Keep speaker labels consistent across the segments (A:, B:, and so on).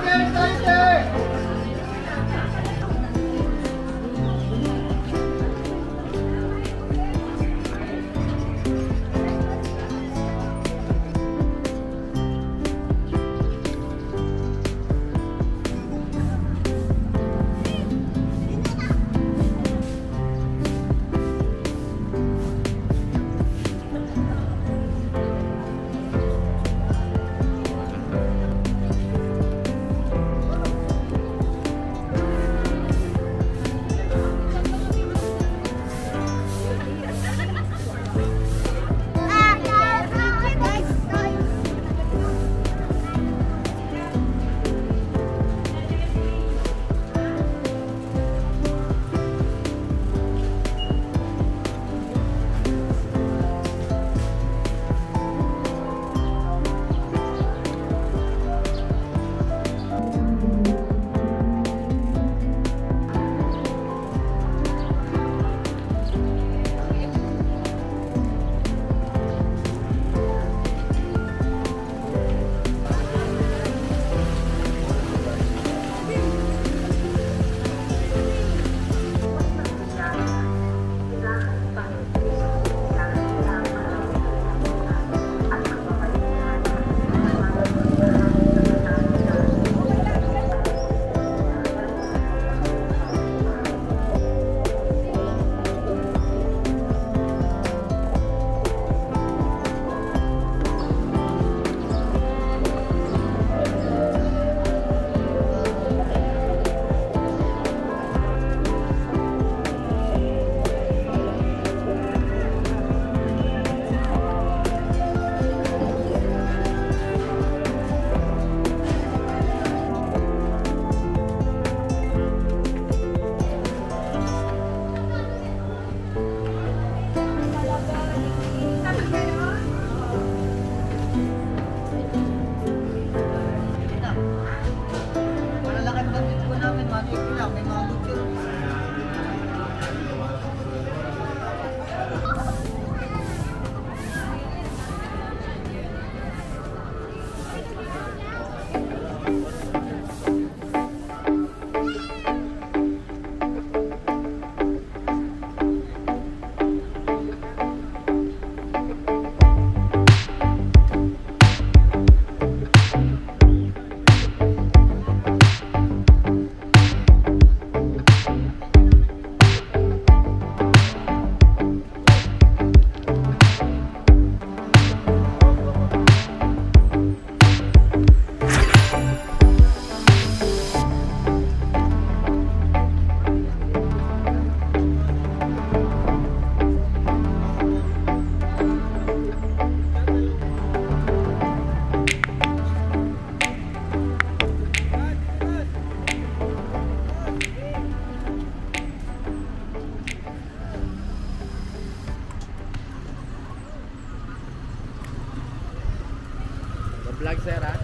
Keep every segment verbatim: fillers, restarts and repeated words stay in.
A: Vlog sir ha.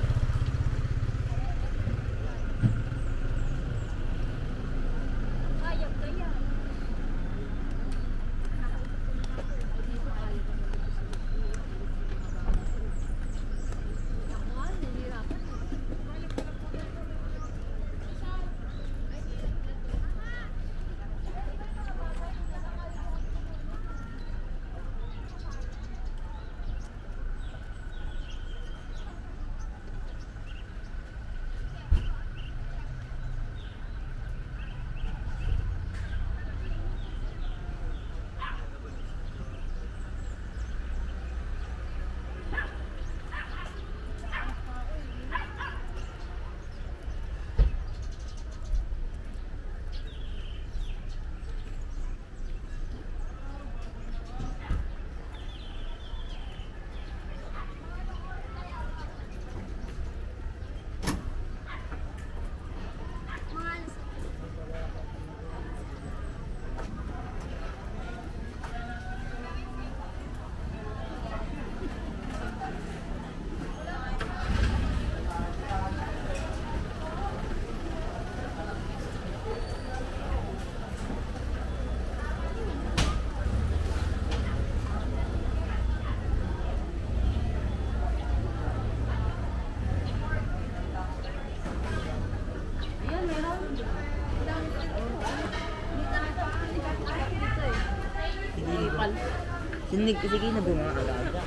A: Sinig, sige na ba yung mga alaga?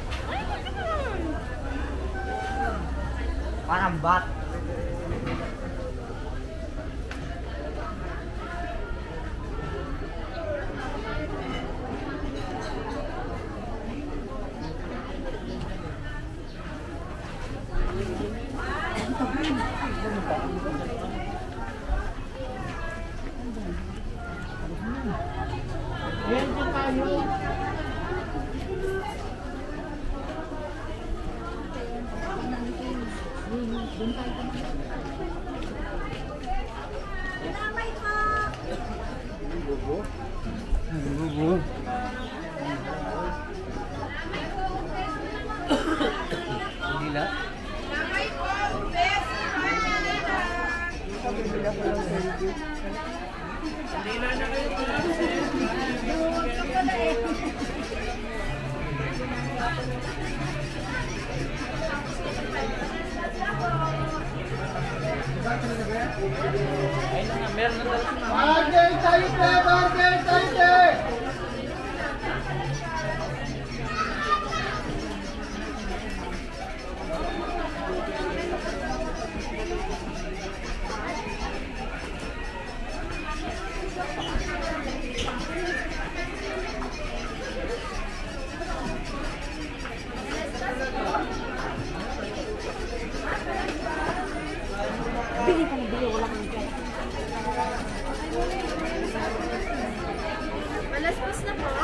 A: Parang bat.
B: Ayan din tayo.
A: Gila.
B: Bargain tayo, pre! Bargain tayo!
C: Bili pa bili, wala kang dyan. Malaspas na po.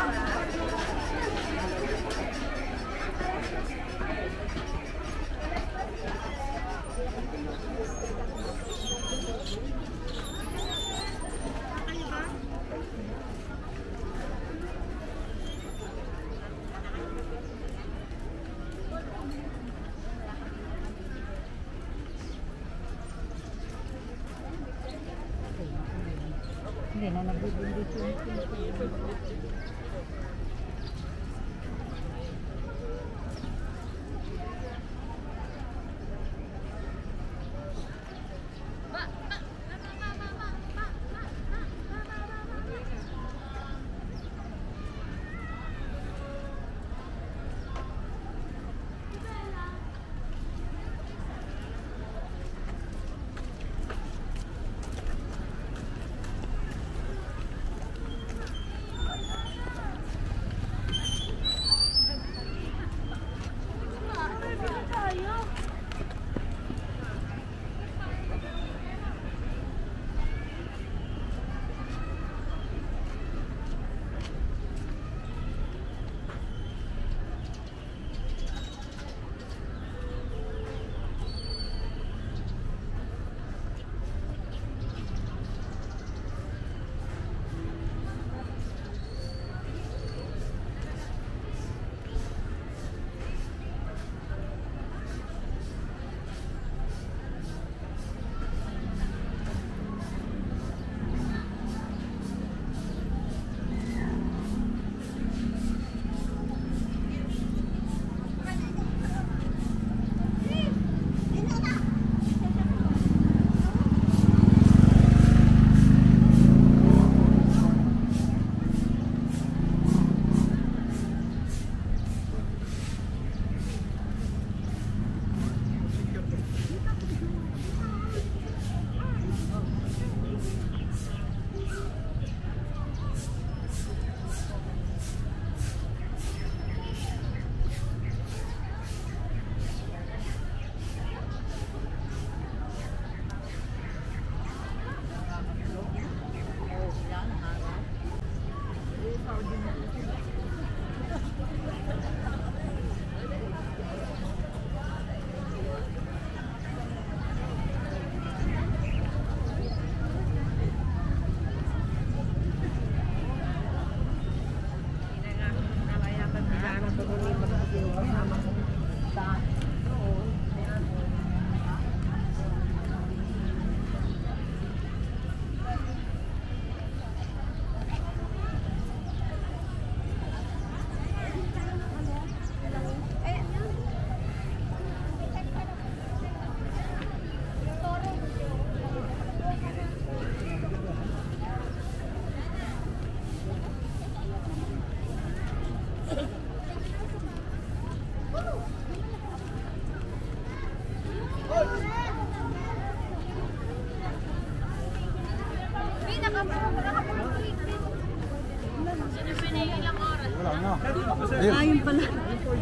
C: Hindi na nagbibindi siya.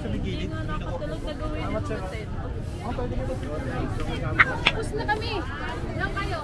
D: sa may gilid.
E: Nakatulog na gawin yung hotel.
D: Oh, pwede ka ba?
E: Tapos na kami. Lang kayo.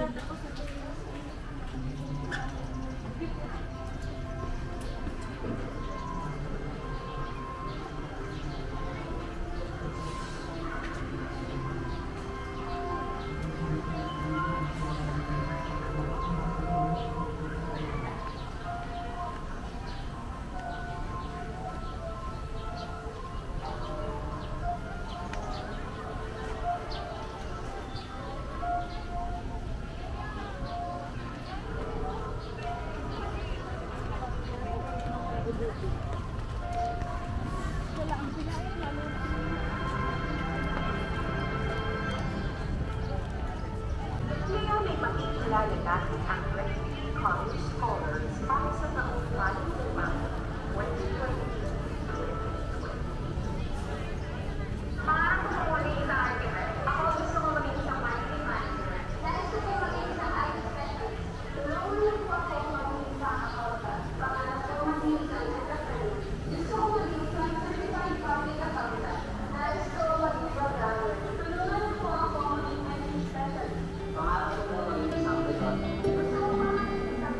D: Ngayon ay makikilala natin ang twenty college scholars para sa taong bagong limang twenty twenty. Parang gusto ko maging isang architect. Ako gusto ko maging isang marketing manager. Dahil gusto ko maging isang I T specialist. Nauna po ako maging isang accountant. Pangalan ko maging isang secretary. Gusto ko maging isang certified public accountant. Dahil gusto ko maging programmer. Tulungan po ako maging I T specialist.
A: Pangarap ko na maging isang pilot.
D: Gusto ko maging isang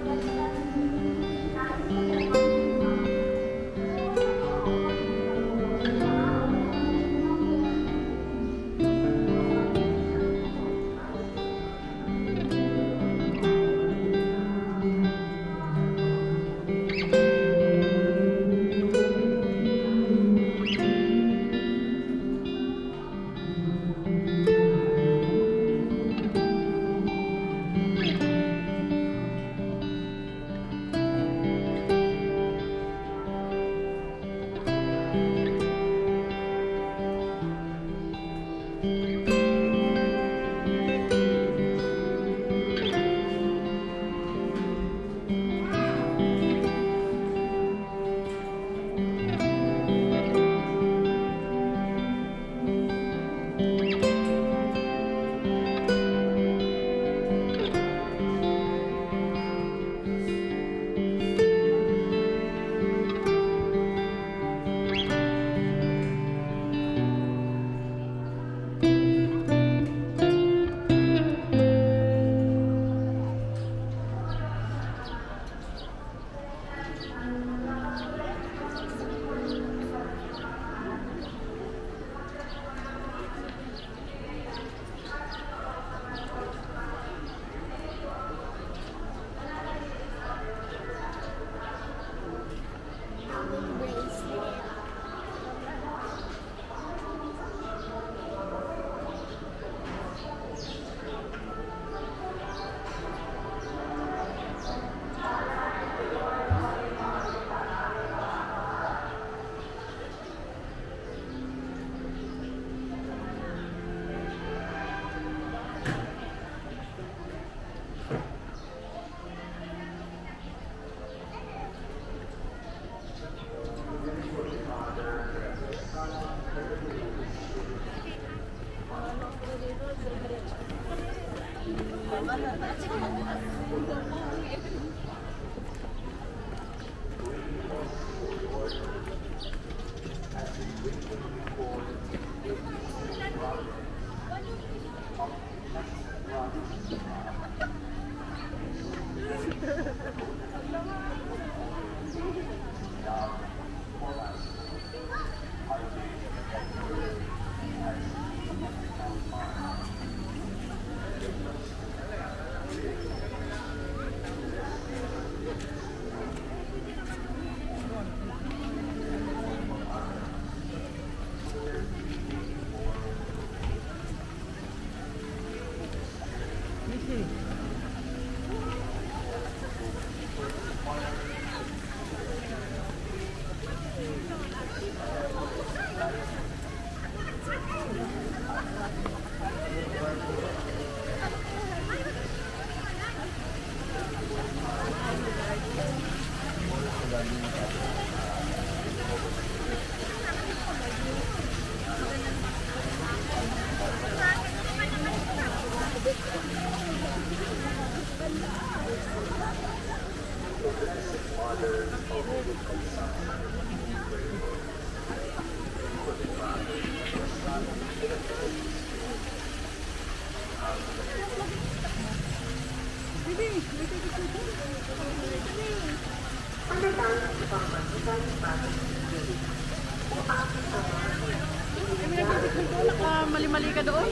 E: Mali-mali ka doon?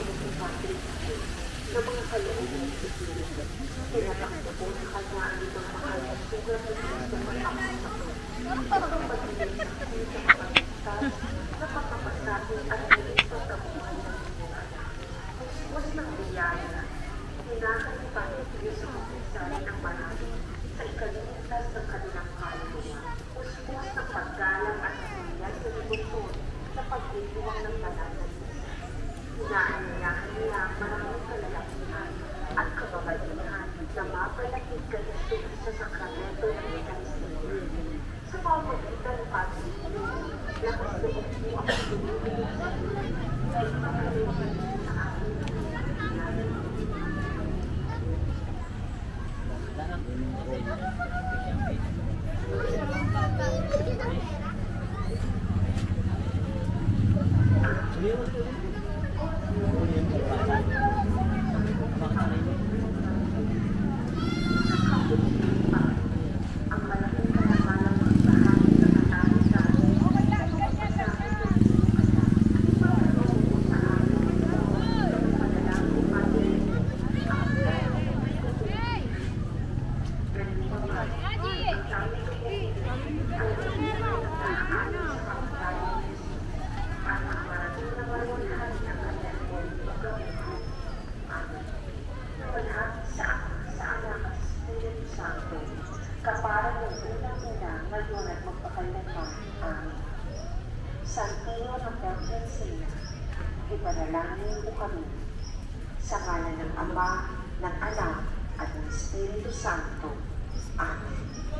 F: Ipanalangin mo kami sa ngalan ng Ama, ng Anak, at ng Espiritu Santo. Amen.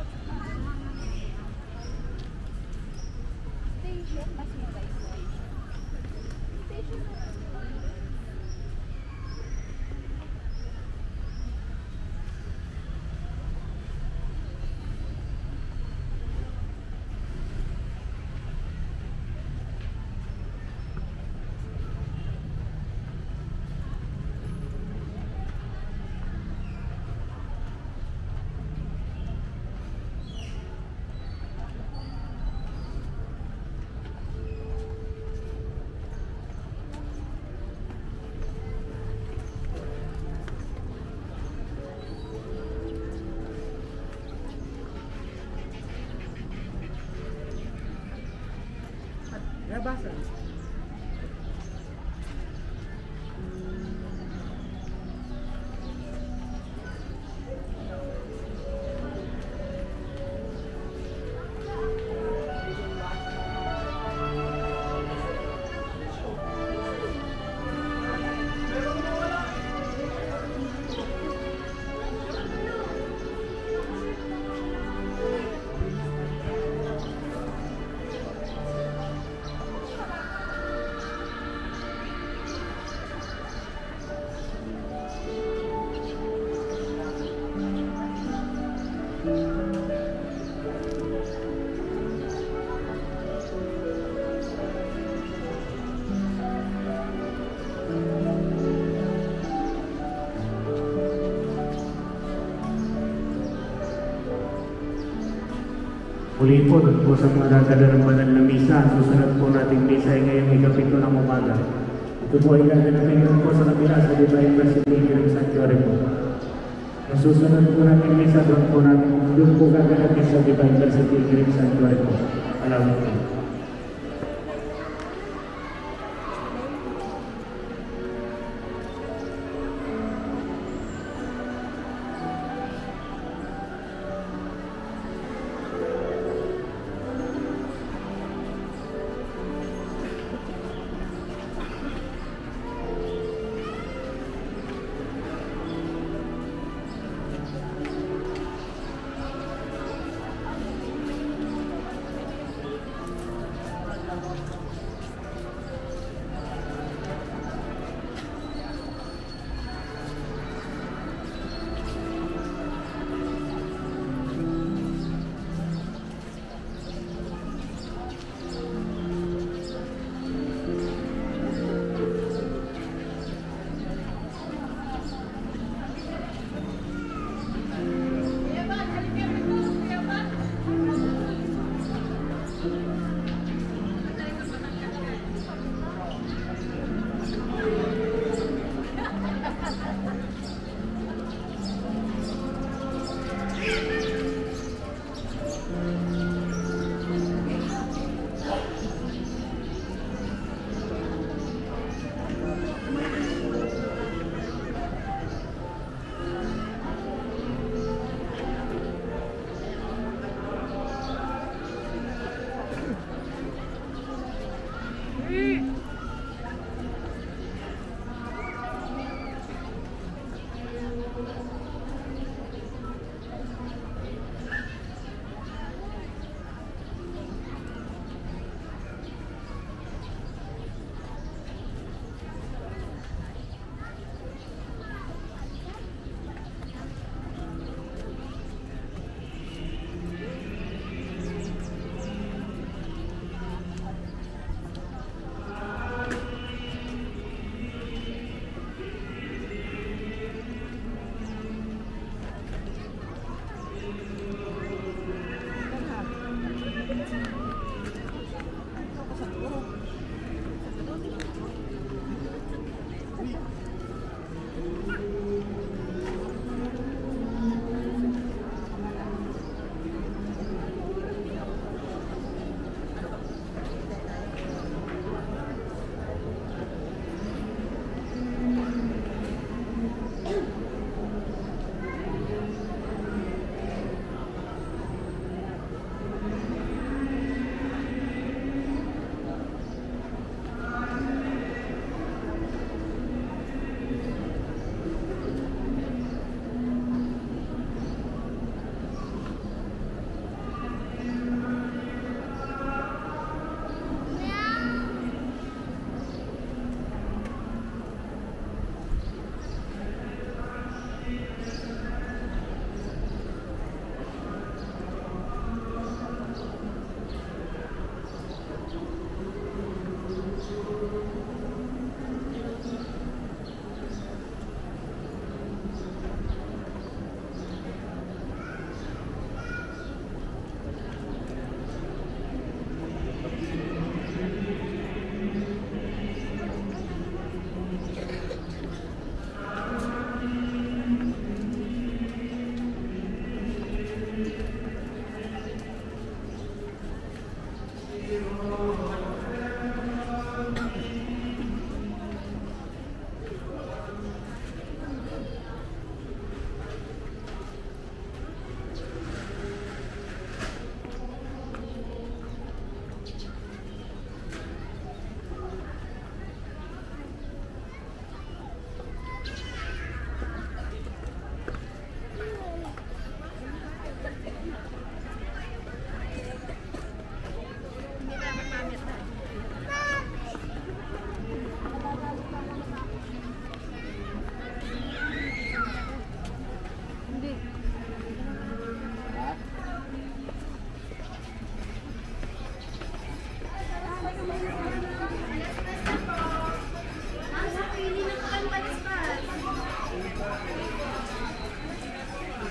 B: Nabasa.
G: Muli po, doon po sa mga dadala ng banal na misa, ang susunod po nating misa ay ngayong ikapito ng umaga. Ito po ay gaganapin doon po sa kabila sa Divine Mercy Jiggers Sanctuary po. Ang susunod po nating misa, doon po natin, doon po gaganapin sa Divine Mercy Jiggers Sanctuary po. Alam mo po.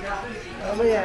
B: Mamaya.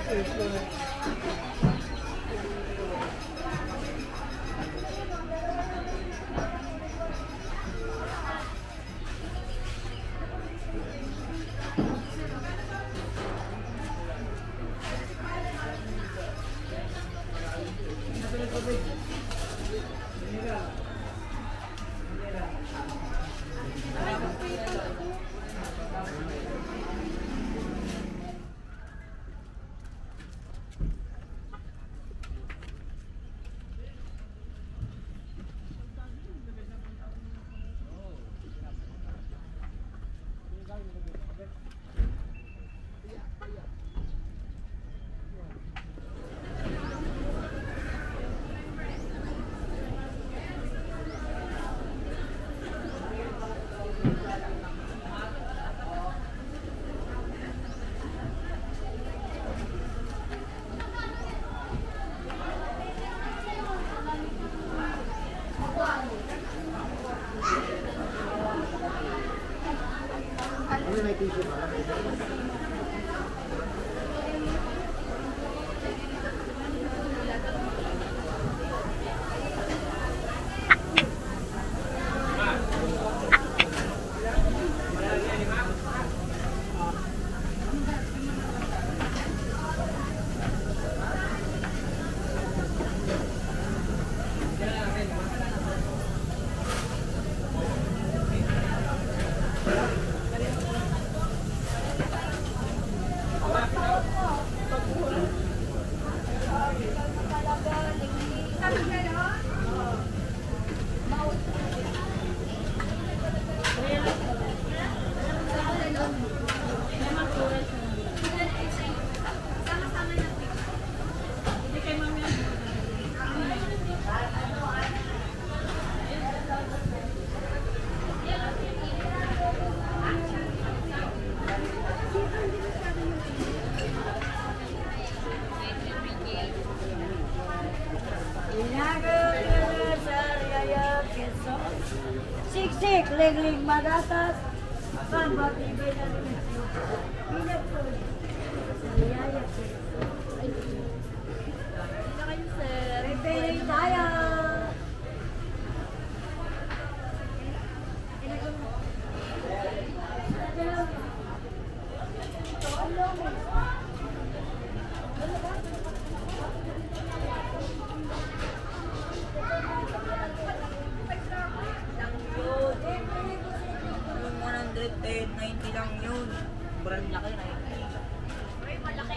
C: Siksik, ling-ling magatas, pambatibay na rin. Pinagpul. Naliyaya ko.
E: Hindi na kayo, sir.
C: Repairing tayo.
A: ninety lang yun. Sobrang laki na yun.
E: Uy, malaki.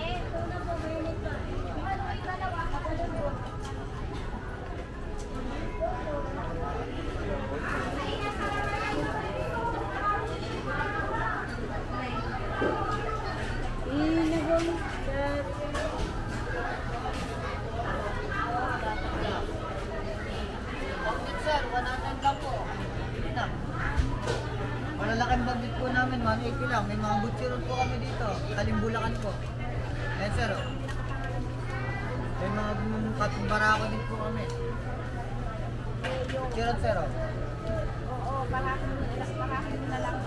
A: Sir, one hundred lang po. Hindi na. Malalaking budget po namin, one eighty lang. May mga butcheron po kami dito. Kalimbulakan po. Ayan sir. Oh. May mga katbarako din po kami. Butcheron sir. Oh.
E: Oo, parahin mo na lang. Parahin mo na lang.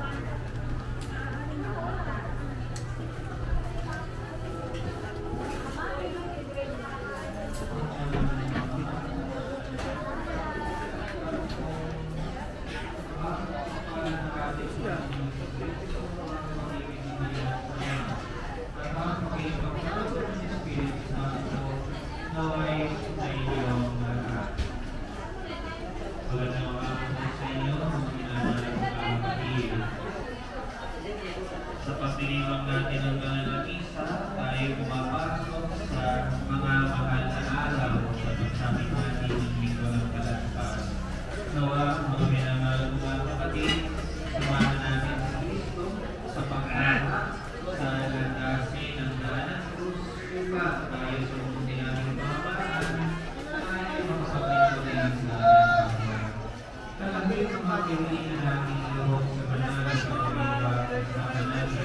H: Sa pagdiriwang natin ng Ganalakisa, tayo pumapasok sa mga mahal na araw sa pagsabing natin ng linggo ng Kalagpas. Nawa, mga minamahal mga kapatid, sumama natin sa Kristo sa pag-anak sa landasin ng daan ng krus upang tayo sumusin natin pamamaraan tayo makasabay ko din sa ating talagay ang mga kiwin na natin loob sa manalas ng pagbiwag sa manalas.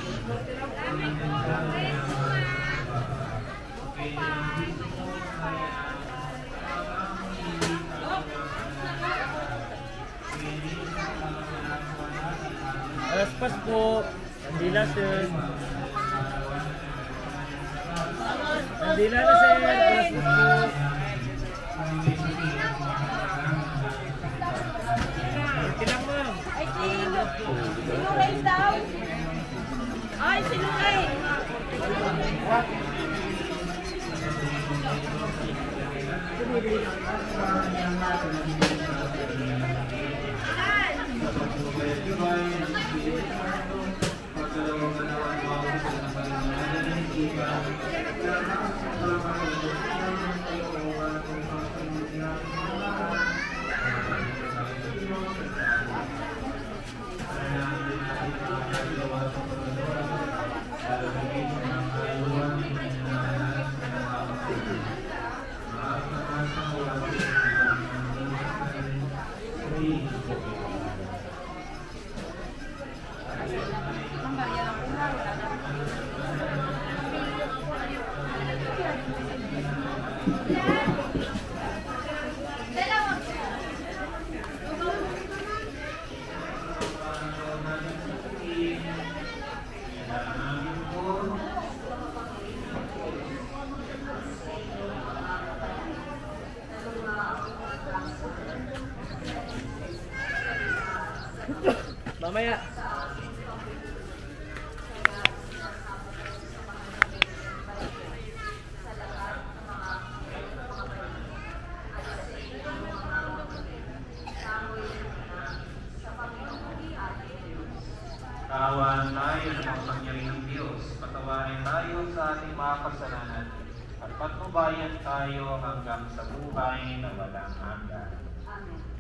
B: Alas pas po. Andila sir. Hindi na na sir. Tilang mo.
C: Ay, sino? Sinukay daw. Ay, sinukay.
B: Mamaya.
H: Kaawaan tayo ng makapangyarihang Diyos, patawarin tayo sa ating mga kasalanan, at patnubayan tayo hanggang sa buhay na walang hanggan.
F: Amen.